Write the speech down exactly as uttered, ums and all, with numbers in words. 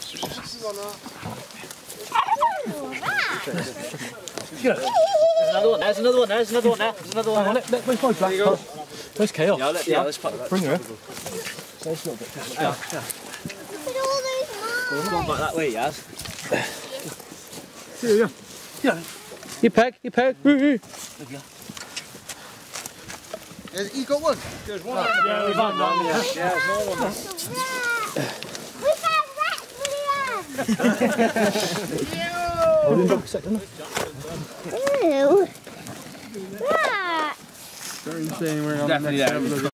another one. There's another one. There's another one. There's another one. Let, let, where's my black? Where's Chaos? Yeah, let, yeah, let's put that. Bring her. So it's a little bit. Yeah. Look at all those Come on back that way, Yaz. Yeah, yeah. Yeah. You peg, you peg. You got one? There's one. Yeah, we've had one. Yeah, yeah, there's no one. We found rats, William! Hold him back a second. Ew! Rats! Don't you say anywhere on the Definitely next there. level.